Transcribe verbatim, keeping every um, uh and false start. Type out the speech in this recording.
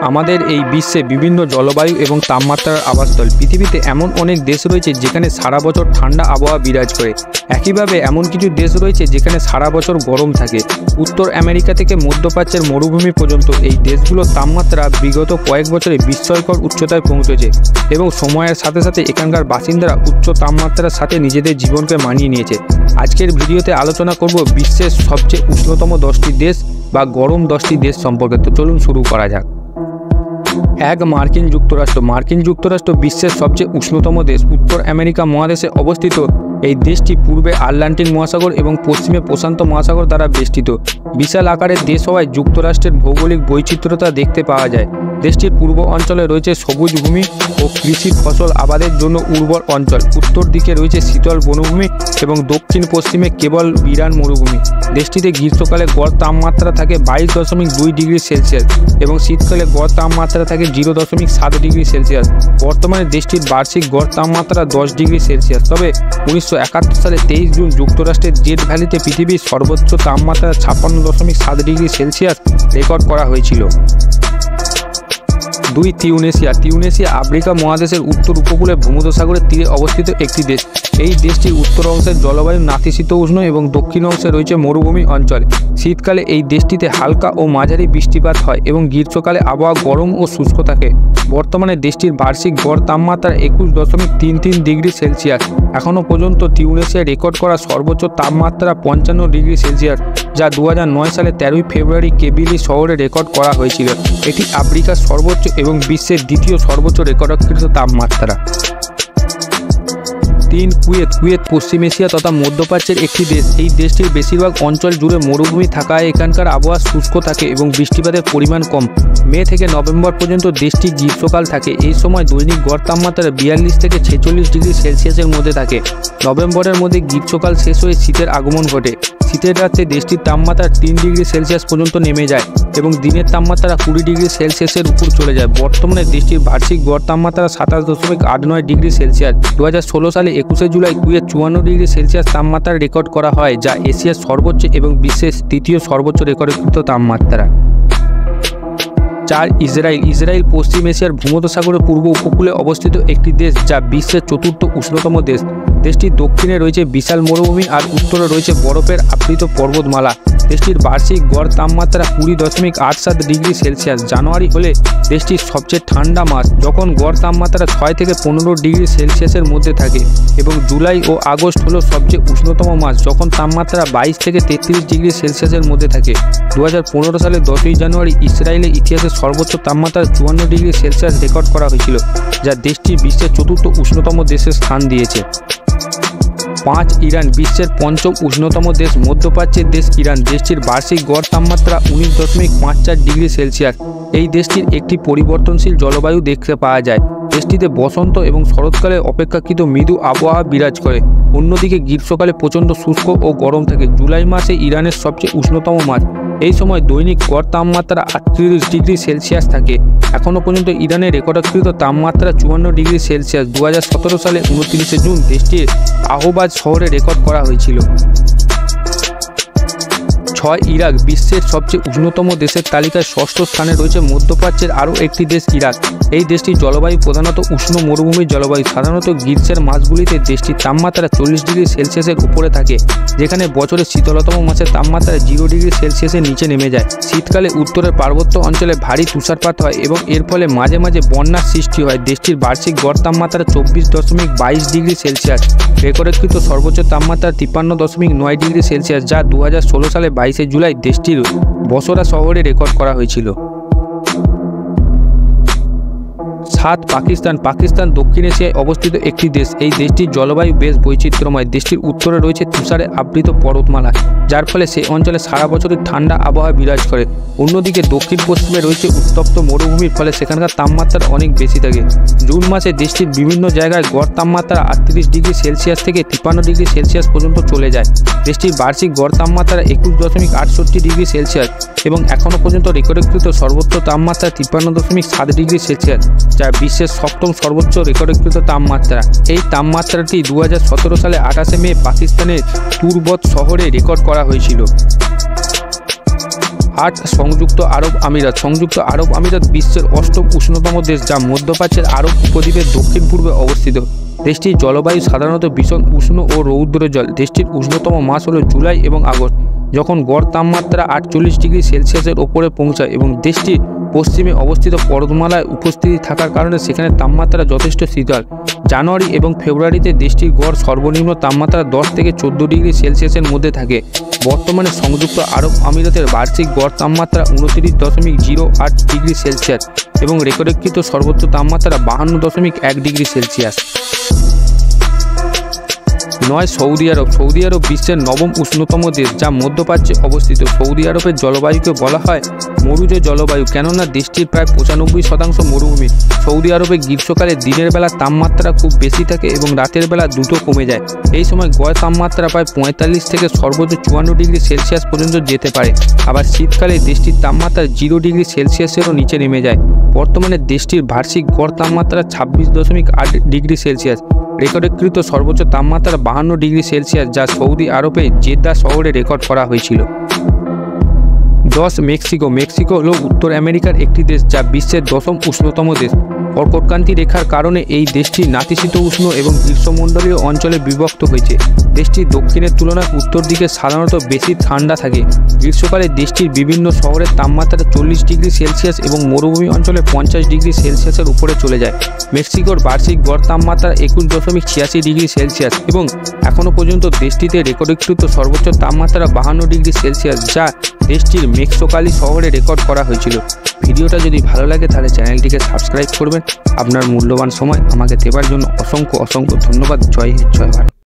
আমাদের এই বিশ্বে বিভিন্ন জলবায়ু এবং তাপমাত্রার আবাসস্থল। পৃথিবীতে এমন অনেক দেশ রয়েছে যেখানে সারা বছর ঠান্ডা আবহাওয়া বিরাজ করে। একইভাবে এমন কিছু দেশ রয়েছে যেখানে সারা বছর গরম থাকে। উত্তর আমেরিকা থেকে মধ্যপ্রাচ্যের মরুভূমি পর্যন্ত এই দেশগুলোর তাপমাত্রা বিগত কয়েক বছরে বিস্ময়কর উচ্চতায় পৌঁছেছে এবং সময়ের সাথে সাথে এখানকার বাসিন্দারা উচ্চ তাপমাত্রার সাথে নিজেদের জীবনকে মানিয়ে নিয়েছে। আজকের ভিডিওতে আলোচনা করব বিশ্বের সবচেয়ে উষ্ণতম দশটি দেশ বা গরম দশটি দেশ সম্পর্কে। তো চলুন শুরু করা যাক। এক মার্কিন যুক্তরাষ্ট্র। মার্কিন যুক্তরাষ্ট্র বিশ্বের সবচেয়ে উষ্ণতম দেশ। উত্তর আমেরিকা মহাদেশে অবস্থিত এই দেশটি পূর্বে আটলান্টিক মহাসাগর এবং পশ্চিমে প্রশান্ত মহাসাগর দ্বারা বেষ্টিত। বিশাল আকারের দেশ হওয়ায় যুক্তরাষ্ট্রের ভৌগোলিক বৈচিত্র্যতা দেখতে পাওয়া যায়। দেশটির পূর্ব অঞ্চলে রয়েছে সবুজ ভূমি ও কৃষি ফসল আবাদের জন্য উর্বর অঞ্চল। উত্তর দিকে রয়েছে শীতল বনভূমি এবং দক্ষিণ পশ্চিমে কেবল বিরান মরুভূমি। দেশটিতে গ্রীষ্মকালে গড় তাপমাত্রা থাকে বাইশ দশমিক দুই ডিগ্রি সেলসিয়াস এবং শীতকালে গড় তাপমাত্রা থাকে জিরো দশমিক সাত ডিগ্রি সেলসিয়াস। বর্তমানে দেশটির বার্ষিক গড় তাপমাত্রা দশ ডিগ্রি সেলসিয়াস। তবে উনিশশো একাত্তর সালে তেইশ জুন যুক্তরাষ্ট্রের জেড ভ্যালিতে পৃথিবীর সর্বোচ্চ তাপমাত্রা ছাপ্পান্ন দশমিক সাত ডিগ্রি সেলসিয়াস রেকর্ড করা হয়েছিল। দুই তিউনেশিয়া। তিউনেশিয়া আফ্রিকা মহাদেশের উত্তর উপকূলে ভূমধ্যসাগরের তীরে অবস্থিত একটি দেশ। এই দেশটির উত্তর অংশের জলবায়ু নাতিশীতোষ্ণ এবং দক্ষিণ অংশে রয়েছে মরুভূমি অঞ্চল। শীতকালে এই দেশটিতে হালকা ও মাঝারি বৃষ্টিপাত হয় এবং গ্রীষ্মকালে আবহাওয়া গরম ও শুষ্ক থাকে। বর্তমানে দেশটির বার্ষিক গড় তাপমাত্রা একুশ দশমিক তিন তিন ডিগ্রি সেলসিয়াস। এখনও পর্যন্ত তিউনেশিয়ায় রেকর্ড করা সর্বোচ্চ তাপমাত্রা পঞ্চান্ন ডিগ্রি সেলসিয়াস, যা দু হাজার নয় সালে তেরোই ফেব্রুয়ারি কেবিলি শহরে রেকর্ড করা হয়েছিল। এটি আফ্রিকার সর্বোচ্চ এবং বিশ্বের দ্বিতীয় সর্বোচ্চ রেকর্ডকৃত তাপমাত্রা। তিন কুয়েত। কুয়েত পশ্চিম এশিয়া তথা মধ্যপ্রাচ্যের একটি দেশ। এই দেশটির বেশিরভাগ অঞ্চল জুড়ে মরুভূমি থাকায় এখানকার আবহাওয়া শুষ্ক থাকে এবং বৃষ্টিপাতের পরিমাণ কম। মে থেকে নভেম্বর পর্যন্ত দেশটি গ্রীষ্মকাল থাকে। এই সময় দৈনিক গড় তাপমাত্রা বিয়াল্লিশ থেকে ছেচল্লিশ ডিগ্রি সেলসিয়াসের মধ্যে থাকে। নভেম্বরের মধ্যে গ্রীষ্মকাল শেষ হয়ে শীতের আগমন ঘটে। শীতের রাত্রে দেশটির তাপমাত্রা তিন ডিগ্রি সেলসিয়াস পর্যন্ত নেমে যায় এবং দিনের তাপমাত্রা কুড়ি ডিগ্রি সেলসিয়াসের উপর চলে যায়। বর্তমানে দেশটির বার্ষিক গড় তাপমাত্রা সাতাশ দশমিক আট নয় ডিগ্রি সেলসিয়াস। দু হাজার ষোলো সালে একুশে জুলাই কুয়েত চুয়ান্ন ডিগ্রি সেলসিয়াস তাপমাত্রা রেকর্ড করা হয়, যা এশিয়ার সর্বোচ্চ এবং বিশ্বের তৃতীয় সর্বোচ্চ রেকর্ডকৃত তাপমাত্রা। চার ইসরায়েল। ইসরায়েল পশ্চিম এশিয়ার ভূমধ্যসাগরের পূর্ব উপকূলে অবস্থিত একটি দেশ, যা বিশ্বের চতুর্থ উষ্ণতম দেশ। দেশটির দক্ষিণে রয়েছে বিশাল মরুভূমি আর উত্তরে রয়েছে বরফের আবৃত পর্বতমালা। দেশটির বার্ষিক গড় তাপমাত্রা কুড়ি দশমিক আট সাত ডিগ্রি সেলসিয়াস। জানুয়ারি হলে দেশটির সবচেয়ে ঠান্ডা মাস, যখন গড় তাপমাত্রা ছয় থেকে পনেরো ডিগ্রি সেলসিয়াসের মধ্যে থাকে, এবং জুলাই ও আগস্ট হলো সবচেয়ে উষ্ণতম মাস, যখন তাপমাত্রা বাইশ থেকে তেত্রিশ ডিগ্রি সেলসিয়াসের মধ্যে থাকে। দু হাজার পনেরো সালে দশই জানুয়ারি ইসরায়েলের ইতিহাসে সর্বোচ্চ তাপমাত্রা চুয়ান্ন ডিগ্রি সেলসিয়াস রেকর্ড করা হয়েছিল, যা দেশটি বিশ্বের চতুর্থ উষ্ণতম দেশে স্থান দিয়েছে। পাঁচ ইরান। বিশ্বের পঞ্চম উষ্ণতম দেশ। মধ্যপ্রাচ্যের দেশ ইরান। দেশটির বার্ষিক গড় তাপমাত্রা উনিশ দশমিক পাঁচ চার ডিগ্রি সেলসিয়াস। এই দেশটির একটি পরিবর্তনশীল জলবায়ু দেখতে পাওয়া যায়। দেশটিতে বসন্ত এবং শরৎকালে অপেক্ষাকৃত মৃদু আবহাওয়া বিরাজ করে। অন্যদিকে গ্রীষ্মকালে প্রচণ্ড শুষ্ক ও গরম থাকে। জুলাই মাসে ইরানের সবচেয়ে উষ্ণতম মাস। এই সময় দৈনিক গড় তাপমাত্রা আটত্রিশ ডিগ্রি সেলসিয়াস থাকে। এখনও পর্যন্ত ইরানের রেকর্ডকৃত তাপমাত্রা চুয়ান্ন ডিগ্রি সেলসিয়াস। দু হাজার সতেরো সালে উনত্রিশে জুন দেশটির আহবাজ শহরে রেকর্ড করা হয়েছিল। ছয় ইরাক। বিশ্বের সবচেয়ে উষ্ণতম দেশের তালিকায় ষষ্ঠ স্থানে রয়েছে মধ্যপ্রাচ্যের আরও একটি দেশ ইরাক। এই দেশটির জলবায়ু প্রধানত উষ্ণ মরুভূমির জলবায়ু। সাধারণত গ্রীষ্মের মাসগুলিতে দেশটির তাপমাত্রা চল্লিশ ডিগ্রি সেলসিয়াসের উপরে থাকে, যেখানে বছরের শীতলতম মাসের তাপমাত্রা জিরো ডিগ্রি সেলসিয়াসের নিচে নেমে যায়। শীতকালে উত্তরের পার্বত্য অঞ্চলে ভারী তুষারপাত হয় এবং এর ফলে মাঝে মাঝে বন্যার সৃষ্টি হয়। দেশটির বার্ষিক গড় তাপমাত্রা চব্বিশ দশমিক বাইশ ডিগ্রি সেলসিয়াস। রেকর্ডকৃত সর্বোচ্চ তাপমাত্রা তিপ্পান্ন দশমিক নয় ডিগ্রি সেলসিয়াস, যা দু হাজার ষোলো সালে বাইশে জুলাই দেশটির বসরা শহরে রেকর্ড করা হয়েছিল। সাত পাকিস্তান। পাকিস্তান দক্ষিণ এশিয়ায় অবস্থিত একটি দেশ। এই দেশটির জলবায়ু বেশ বৈচিত্র্যময়। দেশটির উত্তরে রয়েছে তুষারে আবৃত পর্বতমালা, যার ফলে সেই অঞ্চলে সারা বছরই ঠান্ডা আবহাওয়া বিরাজ করে। অন্যদিকে দক্ষিণ পশ্চিমে রয়েছে উত্তপ্ত মরুভূমির ফলে সেখানকার তাপমাত্রা অনেক বেশি থাকে। জুন মাসে দেশটির বিভিন্ন জায়গায় গড় তাপমাত্রা আটত্রিশ ডিগ্রি সেলসিয়াস থেকে তিপ্পান্ন ডিগ্রি সেলসিয়াস পর্যন্ত চলে যায়। দেশটির বার্ষিক গড় তাপমাত্রা একুশ দশমিক আটষট্টি ডিগ্রি সেলসিয়াস এবং এখনও পর্যন্ত রেকর্ডকৃত সর্বোচ্চ তাপমাত্রা তিপ্পান্ন দশমিক সাত ডিগ্রি সেলসিয়াস, যা বিশ্বের সপ্তম সর্বোচ্চ রেকর্ডকৃত তাপমাত্রা। এই তাপমাত্রাটি দু হাজার সতেরো সালে আঠাশে মে পাকিস্তানের তুরবত শহরে রেকর্ড করা হয়েছিল। আট সংযুক্ত আরব আমিরাত। সংযুক্ত আরব আমিরাত বিশ্বের অষ্টম উষ্ণতম দেশ, যা মধ্যপ্রাচ্যের আরব উপদ্বীপের দক্ষিণ পূর্বে অবস্থিত। দেশটির জলবায়ু সাধারণত ভীষণ উষ্ণ ও রৌদ্রোজ্জ্বল। দেশটির উষ্ণতম মাস হল জুলাই এবং আগস্ট, যখন গড় তাপমাত্রা আটচল্লিশ ডিগ্রি সেলসিয়াসের ওপরে পৌঁছায় এবং দেশটি পশ্চিমে অবস্থিত পর্বতমালায় উপস্থিতি থাকার কারণে সেখানে তাপমাত্রা যথেষ্ট শীতল। জানুয়ারি এবং ফেব্রুয়ারিতে দেশটির গড় সর্বনিম্ন তাপমাত্রা দশ থেকে চোদ্দ ডিগ্রি সেলসিয়াসের মধ্যে থাকে। বর্তমানে সংযুক্ত আরব আমিরাতের বার্ষিক গড় তাপমাত্রা উনত্রিশ দশমিক জিরো আট ডিগ্রি সেলসিয়াস এবং রেকর্ডকৃত সর্বোচ্চ তাপমাত্রা বাহান্ন দশমিক এক ডিগ্রি সেলসিয়াস। নয় সৌদি আরব। সৌদি আরব বিশ্বের নবম উষ্ণতম দেশ, যা মধ্যপ্রাচ্যে অবস্থিত। সৌদি আরবের জলবায়ুকে বলা হয় মরুজ জলবায়ু, কেননা দেশটির প্রায় পঁচানব্বই শতাংশ মরুভূমি। সৌদি আরবে গ্রীষ্মকালে দিনের বেলা তাপমাত্রা খুব বেশি থাকে এবং রাতের বেলা দ্রুত কমে যায়। এই সময় গড় তাপমাত্রা প্রায় পঁয়তাল্লিশ থেকে সর্বোচ্চ চুয়ান্ন ডিগ্রি সেলসিয়াস পর্যন্ত যেতে পারে। আবার শীতকালে দেশটির তাপমাত্রা জিরো ডিগ্রি সেলসিয়াসেরও নিচে নেমে যায়। বর্তমানে দেশটির বার্ষিক গড় তাপমাত্রা ছাব্বিশ দশমিক আট ডিগ্রি সেলসিয়াস। রেকর্ডকৃত সর্বোচ্চ তাপমাত্রা বাহান্ন ডিগ্রি সেলসিয়াস, যা সৌদি আরবে জেদ্দা শহরে রেকর্ড করা হয়েছিল। দশ মেক্সিকো। মেক্সিকো হল উত্তর আমেরিকার একটি দেশ, যা বিশ্বের দশম উষ্ণতম দেশ। কর্কটক্রান্তি রেখার কারণে এই দেশটি নাতিশীতোষ্ণ এবং গ্রীষ্মমণ্ডলীয় অঞ্চলে বিভক্ত হয়েছে। দেশটির দক্ষিণের তুলনায় উত্তর দিকে সাধারণত বেশি ঠান্ডা থাকে। গ্রীষ্মকালে দেশটির বিভিন্ন শহরের তাপমাত্রা চল্লিশ ডিগ্রি সেলসিয়াস এবং মরুভূমি অঞ্চলে পঞ্চাশ ডিগ্রি সেলসিয়াসের উপরে চলে যায়। মেক্সিকোর বার্ষিক গড় তাপমাত্রা একুশ দশমিক ছিয়াশি ডিগ্রি সেলসিয়াস এবং এখনও পর্যন্ত দেশটিতে রেকর্ডকৃত সর্বোচ্চ তাপমাত্রা বাহান্ন ডিগ্রি সেলসিয়াস, যা দেশটির মেক্সিকোকালি শহরে রেকর্ড করা হয়েছিল। ভিডিওটা যদি ভালো লাগে তাহলে চ্যানেলটিকে সাবস্ক্রাইব করবেন। আপনার মূল্যবান সময় আমাকে দেওয়ার জন্য অসংখ্য অসংখ্য ধন্যবাদ। জয় হিন্দ, জয় ভারত।